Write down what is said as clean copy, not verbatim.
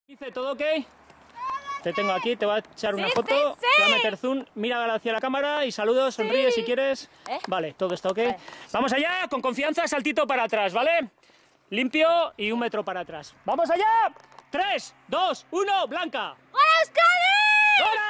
Dice, ¿todo ok? Te tengo aquí, te voy a echar una foto, sí. te voy a meter zoom, mira hacia la cámara y saludos, sonríe si quieres. Vale, todo está ok. Vale. Vamos allá, con confianza, saltito para atrás, ¿vale? Limpio y 1 metro para atrás. ¡Vamos allá! 3, 2, 1, Blanca. ¡Hola, Euskadi! ¡Hola!